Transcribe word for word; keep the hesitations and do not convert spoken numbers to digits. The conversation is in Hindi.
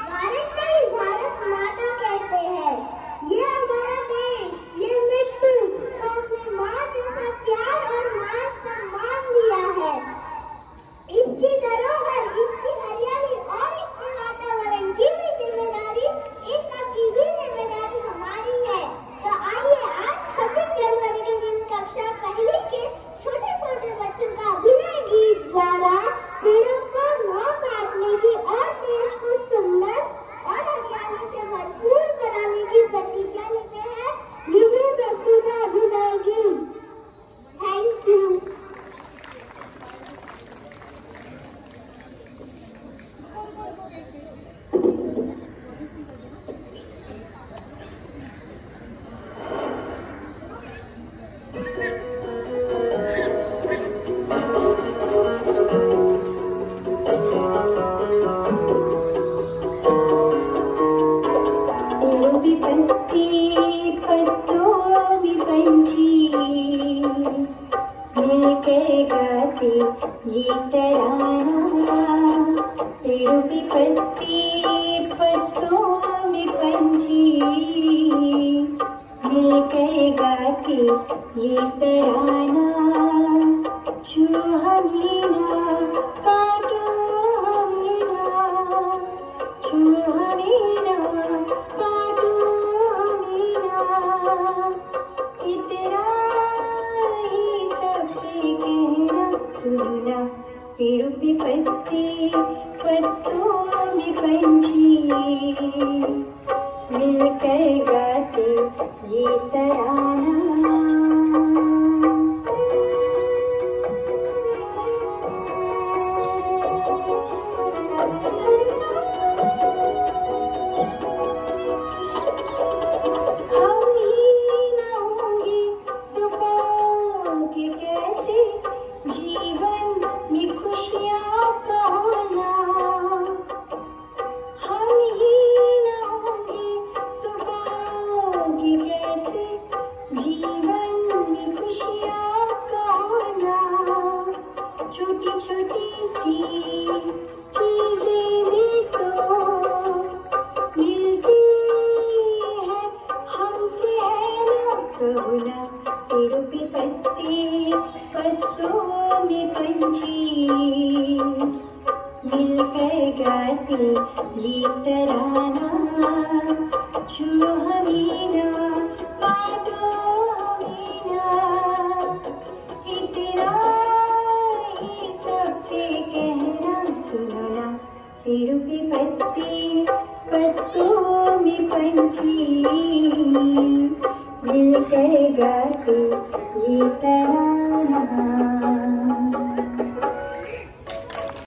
भारत को ही भारत माता कहते हैं। ये हमारा देश, ये मिट्टी तो हमने माँ जैसा प्यार और मान सम्मान दिया है। इसकी धरोहर, इसकी हरियाली और इसके वातावरण की भी जिम्मेदारी, इन सब की भी जिम्मेदारी हमारी है। तो आइए आज छब्बीस जनवरी के दिन कक्षा पहली के छोटे छोटे बच्चों का अभिनय गीत द्वारा पेड़ों को न काटने की और देश को सुंदर और हरियाली से भरपूर बनाने की प्रतिज्ञा लेते हैं। लीजिए प्रस्तुत है अभिनय गीत। Thank you. ये तराना पेड़ों की पत्ती पत्तों में पंछी मिलकर गाते ये तराना। छू हमें ना काटो हमें ना, छू हमें ना काटो हमें ना, इतना ही सबसे कहना सुनना। पेड़ों पे पत्ते पत्तों में पंछी मिलकर गाते ये तराना। हम ही न होंगे तो पाओगे कैसे जीवन में खुशियाँ का होना। हम ही न होंगे तो पाओगे कैसे जीवन में खुशियाँ का होना। छोटी छोटी सी चीजें भी तो मिलती है हमसे, है ना कहना। पेड़ों पे पत्ते पत्तों में पंछी मिलकर गाते ये तराना। छू हमें ना काटो हमें ना, इतना ही सबसे कहना सुनना। पेड़ों पे पत्ते पत्तों में पंछी मिलकर गाते ये तराना।